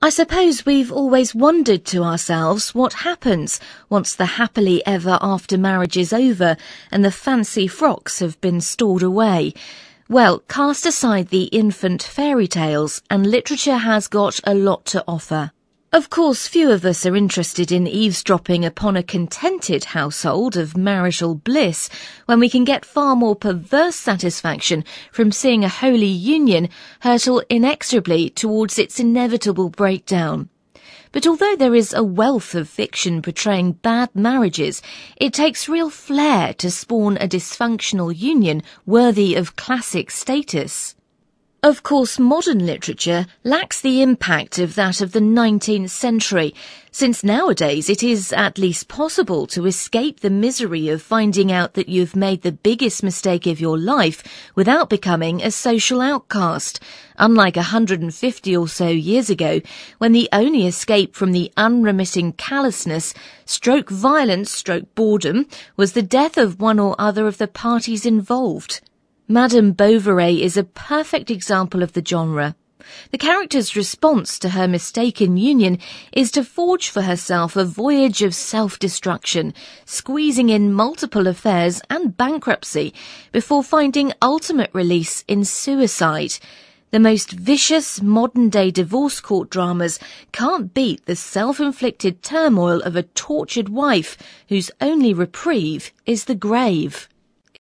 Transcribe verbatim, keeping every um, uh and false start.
I suppose we've always wondered to ourselves what happens once the happily ever after marriage is over and the fancy frocks have been stored away. Well, cast aside the infant fairy tales and literature has got a lot to offer. Of course, few of us are interested in eavesdropping upon a contented household of marital bliss when we can get far more perverse satisfaction from seeing a holy union hurtle inexorably towards its inevitable breakdown. But although there is a wealth of fiction portraying bad marriages, it takes real flair to spawn a dysfunctional union worthy of classic status. Of course, modern literature lacks the impact of that of the nineteenth century, since nowadays it is at least possible to escape the misery of finding out that you've made the biggest mistake of your life without becoming a social outcast, unlike a hundred and fifty or so years ago, when the only escape from the unremitting callousness, stroke violence, stroke boredom, was the death of one or other of the parties involved. Madame Bovary is a perfect example of the genre. The character's response to her mistaken union is to forge for herself a voyage of self-destruction, squeezing in multiple affairs and bankruptcy before finding ultimate release in suicide. The most vicious modern-day divorce court dramas can't beat the self-inflicted turmoil of a tortured wife whose only reprieve is the grave.